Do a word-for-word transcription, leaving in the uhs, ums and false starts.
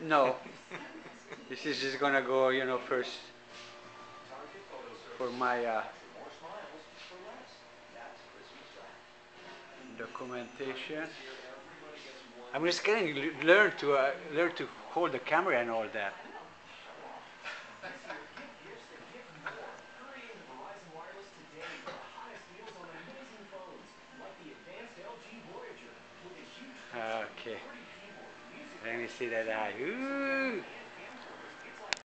No, this is just gonna go, you know, first for my uh, documentation. I'm just getting learn to uh, learn to hold the camera and all that. Okay. Let me see that eye. Ooh.